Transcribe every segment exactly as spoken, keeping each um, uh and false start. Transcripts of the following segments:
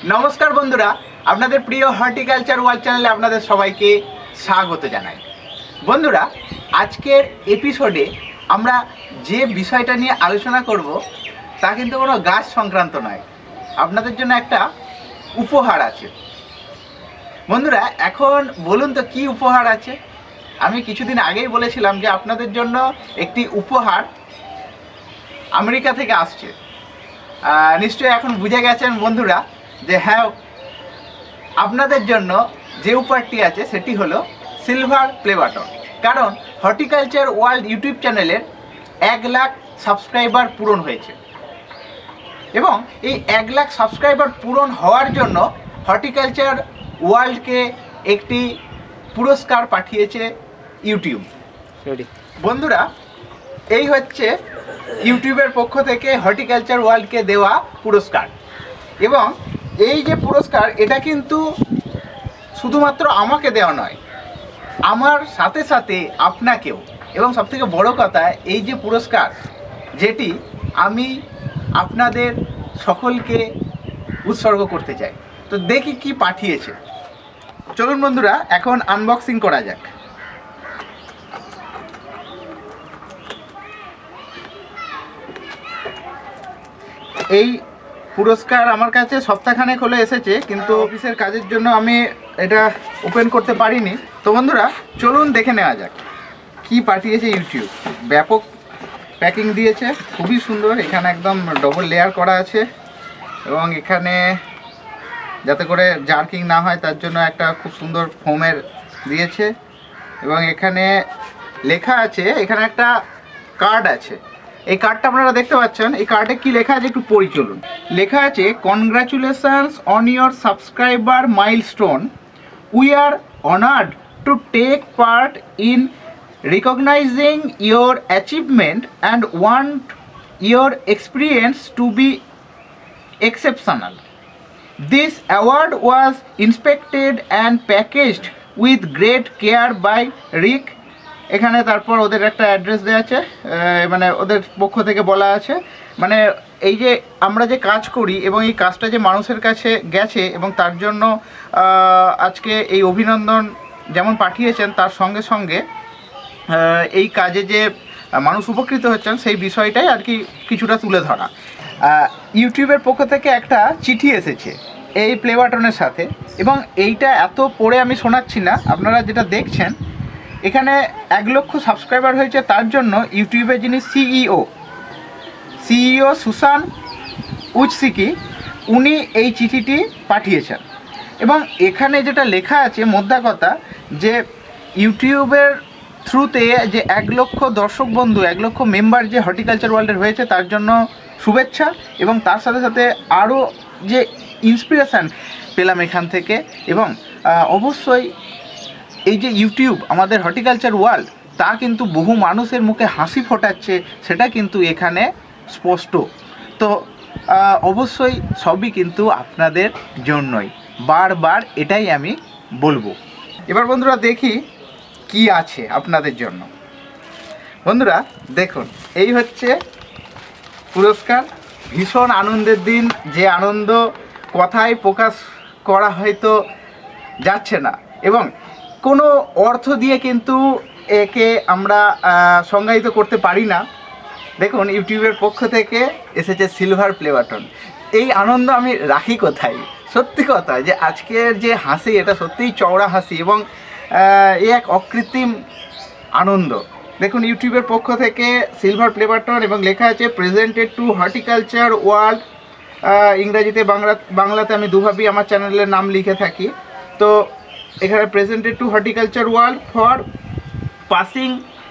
नमस्कार बंधुरा आपनादेर प्रिय हर्टिकालचार वर्ल्ड चैनेले आपनादेर सबाइके स्वागत जानाई। बंधुरा आजकेर एपिसोडे आमरा जे विषयटा निये आलोचना करब ता किन्तु कोनो गाछ संक्रांत नय, आपनादेर जोन्नो एकटा उपहार आछे। बंधुरा एखन बोलुन तो कि उपहार आछे। आमी किछुदिन आगेई बोलेछिलाम जे आपनादेर जोन्नो एकटी उपहार आमेरिका थेके आसछे। निश्चय एखन बुझे गेछेन बंधुरा जे हाँ आपनादेर जोन्नो जे उपहारटी आछे सेटी हलो सिलभार प्ले बाटन। कारण हर्टिकालचार वर्ल्ड यूट्यूब चैनेलेर एक लाख सबस्क्राइबार पूरण हयेछे एबं एई एक लाख सबस्क्राइबार पूरण हওয়ার জন্য हर्टिकालचार वर्ल्ड के एकटी पुरस्कार पाठिয়েছে यूट्यूब। बंधुरा এই হচ্ছে ইউটিউবের পক্ষ থেকে হর্টিকালচার ওয়ার্ল্ডকে দেওয়া পুরস্কার এবং এই যে পুরস্কার এটা কিন্তু শুধুমাত্র আমাকে দেওয়া নয়, আমার সাথে সাথে আপনাকেও। এবং সবথেকে বড় কথা এই যে পুরস্কার যেটি আমি আপনাদের সকলকে উৎসর্গ করতে চাই। তো দেখি কি পাঠিয়েছে, চলুন বন্ধুরা এখন আনবক্সিং করা যাক। এই পুরস্কার আমার কাছে সপ্তাহখানেক হলো এসেছে, কিন্তু অফিসের কাজের জন্য আমি এটা ওপেন করতে পারিনি। তো বন্ধুরা চলুন দেখে নেওয়া যাক কি পাঠিয়েছে ইউটিউব। ব্যাপক প্যাকিং দিয়েছে, খুবই সুন্দর। এখানে একদম ডবল লেয়ার করা আছে এবং এখানে যাতে করে জার্কিং না হয় তার জন্য একটা খুব সুন্দর ফোমের দিয়েছে এবং এখানে লেখা আছে, এখানে একটা কার্ড আছে। এই কার্ডটা আপনারা দেখতে পাচ্ছেন। এই কার্ডে কি লেখা আছে একটু পড়ি চলুন। লেখা আছে congratulations on your subscriber milestone, we are honoured to take part in recognising your achievement and want your experience to be exceptional. This award was inspected and packaged with great care by Rick. এখানে তারপর ওদের একটা address দেওয়া আছে, মানে ওদের পক্ষ থেকে বলা আছে, মানে এই যে আমরা যে কাজ করি এবং এই কাজটা যে মানুষের কাছে গেছে এবং তার জন্য আজকে এই অভিনন্দন যেমন পাঠিয়েছেন তার সঙ্গে সঙ্গে এই কাজে যে মানুষ উপকৃত হচ্ছেন সেই বিষয়টাই আর কি কিছুটা তুলে ধরা। ইউটিউবের পক্ষ থেকে একটা চিঠি এসেছে এই প্লে বাটনের সাথে এবং এইটা এত পড়ে আমি শোনাচ্ছি না, আপনারা যেটা দেখছেন এখানে এক লক্ষ সাবস্ক্রাইবার হয়েছে তার জন্য ইউটিউবের যিনি সিইও সিইও সুসান উচসিকি উনি এই চিঠিটি পাঠিয়েছেন এবং এখানে যেটা লেখা আছে মোদ্দা কথা যে ইউটিউবের থ্রুতে যে এক লক্ষ দর্শক বন্ধু এক লক্ষ মেম্বার যে হর্টিকালচার ওয়ার্ল্ডের হয়েছে তার জন্য শুভেচ্ছা এবং তার সাথে সাথে আরও যে ইন্সপিরেশান পেলাম এখান থেকে এবং অবশ্যই এই যে ইউটিউব আমাদের হর্টিকালচার ওয়ার্ল্ড তা কিন্তু বহু মানুষের মুখে হাসি ফোটাচ্ছে সেটা কিন্তু এখানে স্পষ্ট। তো অবশ্যই সবই কিন্তু আপনাদের জন্যই, বারবার এটাই আমি বলবো। এবার বন্ধুরা দেখি কি আছে আপনাদের জন্য। বন্ধুরা দেখুন এই হচ্ছে পুরস্কার। ভীষণ আনন্দের দিন, যে আনন্দ কথায় প্রকাশ করা হয়তো যাচ্ছে না এবং কোনো অর্থ দিয়ে কিন্তু একে আমরা সংজ্ঞায়িত করতে পারি না। দেখুন ইউটিউবের পক্ষ থেকে এসেছে সিলভার প্লে বাটন। এই আনন্দ আমি রাখি কোথায়? সত্যি কথা যে আজকের যে হাসি এটা সত্যিই চওড়া হাসি এবং এ এক অকৃত্রিম আনন্দ। দেখুন ইউটিউবের পক্ষ থেকে সিলভার প্লে বাটন এবং লেখা আছে প্রেজেন্টেড টু হর্টিকালচার ওয়ার্ল্ড। ইংরাজিতে বাংলা বাংলাতে আমি দুভাবেই আমার চ্যানেলের নাম লিখে থাকি। তো এখানে presented to horticulture world for passing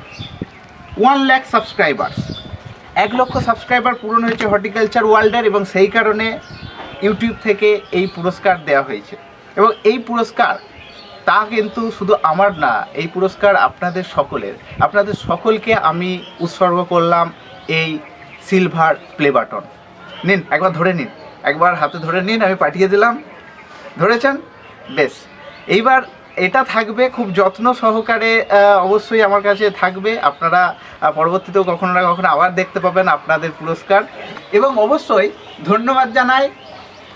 one lakh subscribers. এক লক্ষ সাবস্ক্রাইবার পূরণ হয়েছে হর্টিকালচার ওয়ার্ল্ডের এবং সেই কারণে ইউটিউব থেকে এই পুরস্কার দেওয়া হয়েছে এবং এই পুরস্কার তা কিন্তু শুধু আমার না, এই পুরস্কার আপনাদের সকলের। আপনাদের সকলকে আমি উৎসর্গ করলাম এই সিলভার প্লে বাটন। নিন একবার ধরে নিন, একবার হাতে ধরে নিন, আমি পাঠিয়ে দিলাম। ধরেছেন? বেশ, এইবার এটা থাকবে খুব যত্ন সহকারে, অবশ্যই আমার কাছে থাকবে। আপনারা পরবর্তীতেও কখনো না কখনো আবার দেখতে পাবেন আপনাদের পুরস্কার এবং অবশ্যই ধন্যবাদ জানাই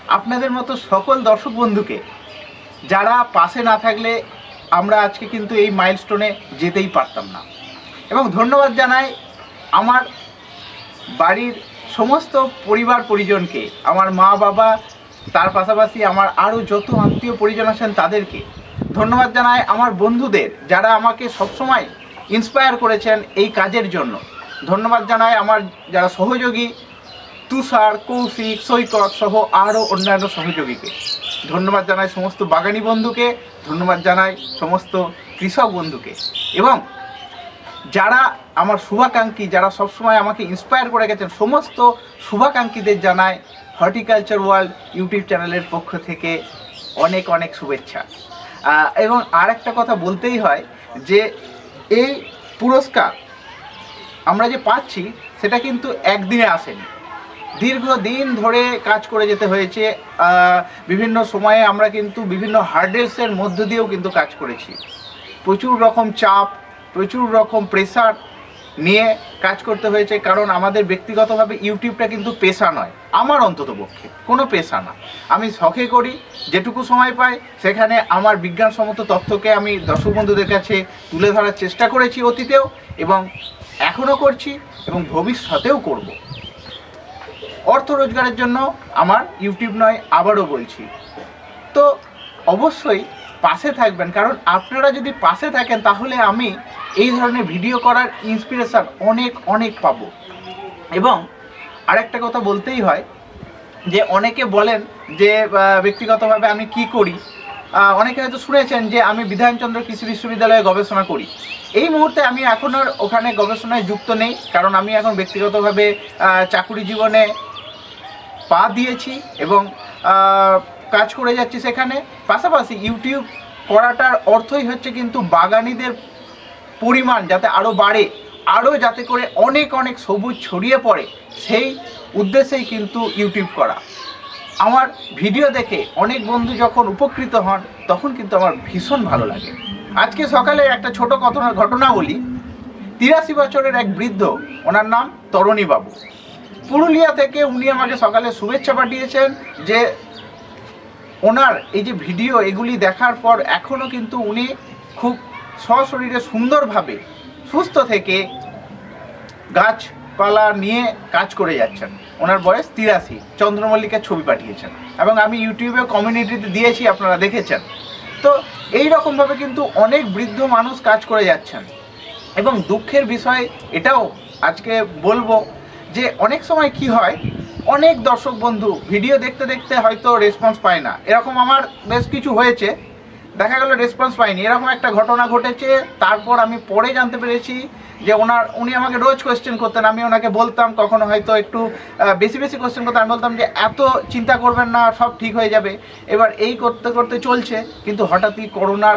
আপনাদের মতো সকল দর্শক বন্ধুকে, যারা পাশে না থাকলে আমরা আজকে কিন্তু এই মাইলস্টোনে যেতেই পারতাম না। এবং ধন্যবাদ জানাই আমার বাড়ির সমস্ত পরিবার পরিজনকে, আমার মা বাবা, তার পাশাপাশি আমার আরও যত আত্মীয় পরিজন আছেন তাদেরকে ধন্যবাদ জানাই। আমার বন্ধুদের, যারা আমাকে সবসময় ইন্সপায়ার করেছেন এই কাজের জন্য ধন্যবাদ জানাই। আমার যারা সহযোগী তুষার, কৌশিক, সৈকত সহ আরও অন্যান্য সহযোগীকে ধন্যবাদ জানাই। সমস্ত বাগানি বন্ধুকে ধন্যবাদ জানাই, সমস্ত কৃষক বন্ধুকে, এবং যারা আমার শুভাকাঙ্ক্ষী, যারা সবসময় আমাকে ইন্সপায়ার করে গেছেন সমস্ত শুভাকাঙ্ক্ষীদের জানাই হর্টিকালচার ওয়ার্ল্ড ইউটিউব চ্যানেলের পক্ষ থেকে অনেক অনেক শুভেচ্ছা। এবং আর একটা কথা বলতেই হয় যে এই পুরস্কার আমরা যে পাচ্ছি সেটা কিন্তু একদিনে আসেনি, দীর্ঘদিন ধরে কাজ করে যেতে হয়েছে। বিভিন্ন সময়ে আমরা কিন্তু বিভিন্ন হার্ডেলসের মধ্য দিয়েও কিন্তু কাজ করেছি। প্রচুর রকম চাপ, প্রচুর রকম প্রেসার নিয়ে কাজ করতে হয়েছে, কারণ আমাদের ব্যক্তিগতভাবে ইউটিউবটা কিন্তু পেশা নয়, আমার অন্তত পক্ষে কোনো পেশা না। আমি শখে করি, যেটুকু সময় পাই সেখানে আমার বিজ্ঞানসম্মত তথ্যকে আমি দর্শক বন্ধুদের কাছে তুলে ধরার চেষ্টা করেছি অতীতেও, এবং এখনও করছি, এবং ভবিষ্যতেও করব। অর্থ রোজগারের জন্য আমার ইউটিউব নয়, আবারও বলছি। তো অবশ্যই পাশে থাকবেন, কারণ আপনারা যদি পাশে থাকেন তাহলে আমি এই ধরনের ভিডিও করার ইন্সপিরেশান অনেক অনেক পাবো। এবং আরেকটা কথা বলতেই হয় যে অনেকে বলেন যে ব্যক্তিগতভাবে আমি কি করি। অনেকে হয়তো শুনেছেন যে আমি বিধানচন্দ্র কৃষি বিশ্ববিদ্যালয়ে গবেষণা করি। এই মুহূর্তে আমি এখন আর ওখানে গবেষণায় যুক্ত নেই, কারণ আমি এখন ব্যক্তিগতভাবে চাকুরি জীবনে পা দিয়েছি এবং কাজ করে যাচ্ছি সেখানে। পাশাপাশি ইউটিউব করাটার অর্থই হচ্ছে কিন্তু বাগানিদের পরিমাণ যাতে আরও বাড়ে, আরও যাতে করে অনেক অনেক সবুজ ছড়িয়ে পড়ে, সেই উদ্দেশ্যেই কিন্তু ইউটিউব করা। আমার ভিডিও দেখে অনেক বন্ধু যখন উপকৃত হন তখন কিন্তু আমার ভীষণ ভালো লাগে। আজকে সকালে একটা ছোট ঘটনা ঘটনা বলি। তিরাশি বছরের এক বৃদ্ধ, ওনার নাম তরণী বাবু, পুরুলিয়া থেকে উনি আমাকে সকালে শুভেচ্ছা পাঠিয়েছেন যে ওনার এই যে ভিডিও এগুলি দেখার পর এখনও কিন্তু উনি খুব সশরীরে সুন্দরভাবে সুস্থ থেকে গাছপালা নিয়ে কাজ করে যাচ্ছেন। ওনার বয়স তিরাশি, চন্দ্রমল্লিকার ছবি পাঠিয়েছেন এবং আমি ইউটিউবে কমিউনিটিতে দিয়েছি, আপনারা দেখেছেন। তো এই রকমভাবে কিন্তু অনেক বৃদ্ধ মানুষ কাজ করে যাচ্ছেন। এবং দুঃখের বিষয় এটাও আজকে বলবো যে অনেক সময় কি হয়, অনেক দর্শক বন্ধু ভিডিও দেখতে দেখতে হয়তো রেসপন্স পায় না। এরকম আমার বেশ কিছু হয়েছে, দেখা গেল রেসপন্স পাইনি, এরকম একটা ঘটনা ঘটেছে। তারপর আমি পরে জানতে পেরেছি যে ওনার উনি আমাকে রোজ কোয়েশ্চেন করতেন, আমি ওনাকে বলতাম, কখনো হয়তো একটু বেশি বেশি কোয়েশ্চেন করতেন, আমি বলতাম যে এত চিন্তা করবেন না, সব ঠিক হয়ে যাবে। এবার এই করতে করতে চলছে, কিন্তু হঠাৎই করোনার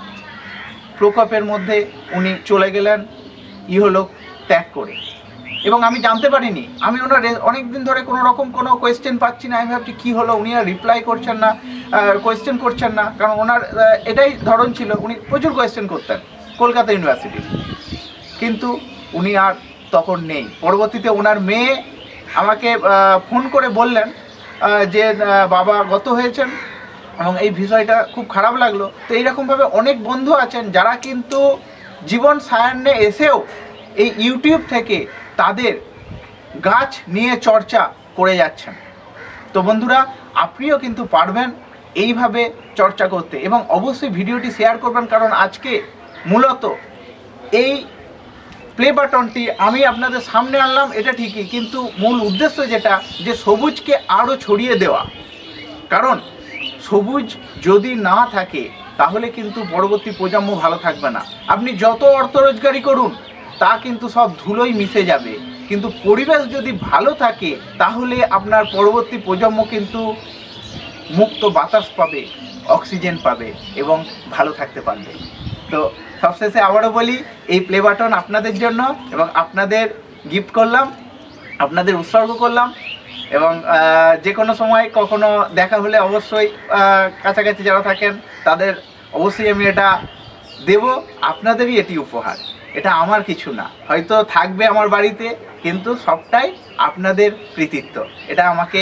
প্রকোপের মধ্যে উনি চলে গেলেন ইহলোক ত্যাগ করে। এবং আমি জানতে পারিনি, আমি ওনার অনেক দিন ধরে কোনো রকম কোনো কোয়েশ্চেন পাচ্ছি না। আমি ভাবছি কী হলো, উনি আর রিপ্লাই করছেন না, কোয়েশ্চেন করছেন না, কারণ ওনার এটাই ধরন ছিল, উনি প্রচুর কোয়েশ্চেন করতেন কলকাতা ইউনিভার্সিটি, কিন্তু উনি আর তখন নেই। পরবর্তীতে ওনার মেয়ে আমাকে ফোন করে বললেন যে বাবা গত হয়েছেন, এবং এই বিষয়টা খুব খারাপ লাগলো। তো এইরকমভাবে অনেক বন্ধু আছেন যারা কিন্তু জীবন সায়ান্নে এসেও এই ইউটিউব থেকে তাদের গাছ নিয়ে চর্চা করে যাচ্ছেন। তো বন্ধুরা, আপনিও কিন্তু পারবেন এইভাবে চর্চা করতে, এবং অবশ্যই ভিডিওটি শেয়ার করবেন, কারণ আজকে মূলত এই প্লে বাটনটি আমি আপনাদের সামনে আনলাম এটা ঠিকই, কিন্তু মূল উদ্দেশ্য যেটা, যে সবুজকে আরও ছড়িয়ে দেওয়া। কারণ সবুজ যদি না থাকে তাহলে কিন্তু পরবর্তী প্রজন্ম ভালো থাকবে না। আপনি যত অর্থ রোজগারি করুন তা কিন্তু সব ধুলোই মিশে যাবে, কিন্তু পরিবেশ যদি ভালো থাকে তাহলে আপনার পরবর্তী প্রজন্ম কিন্তু মুক্ত বাতাস পাবে, অক্সিজেন পাবে এবং ভালো থাকতে পারবে। তো সবশেষে আবারও বলি, এই প্লে বাটন আপনাদের জন্য, এবং আপনাদের গিফট করলাম, আপনাদের উৎসর্গ করলাম। এবং যে কোনো সময় কখনো দেখা হলে অবশ্যই কাছাকাছি যারা থাকেন তাদের অবশ্যই আমি এটা দেব। আপনাদেরই এটি উপহার, এটা আমার কিছু না, হয়তো থাকবে আমার বাড়িতে, কিন্তু সবটাই আপনাদের কৃতিত্ব। এটা আমাকে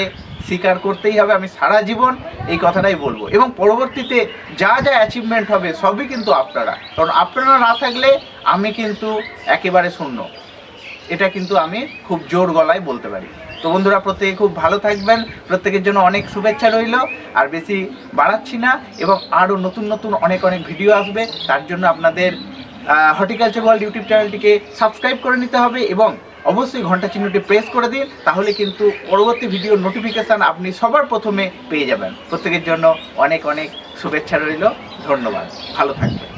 স্বীকার করতেই হবে। আমি সারা জীবন এই কথাটাই বলবো, এবং পরবর্তীতে যা যা অ্যাচিভমেন্ট হবে সবই কিন্তু আপনারা, কারণ আপনারা না থাকলে আমি কিন্তু একেবারে শূন্য, এটা কিন্তু আমি খুব জোর গলায় বলতে পারি। তো বন্ধুরা, প্রত্যেকে খুব ভালো থাকবেন, প্রত্যেকের জন্য অনেক শুভেচ্ছা রইল। আর বেশি বাড়াচ্ছি না, এবং আরও নতুন নতুন অনেক অনেক ভিডিও আসবে, তার জন্য আপনাদের হর্টিকালচার ওয়ার্ল্ড ইউটিউব চ্যানেলটিকে সাবস্ক্রাইব করে নিতে হবে, এবং অবশ্যই ঘন্টা চিহ্নটি প্রেস করে দিন, তাহলে কিন্তু পরবর্তী ভিডিওর নোটিফিকেশান আপনি সবার প্রথমে পেয়ে যাবেন। প্রত্যেকের জন্য অনেক অনেক শুভেচ্ছা রইল, ধন্যবাদ, ভালো থাকবেন।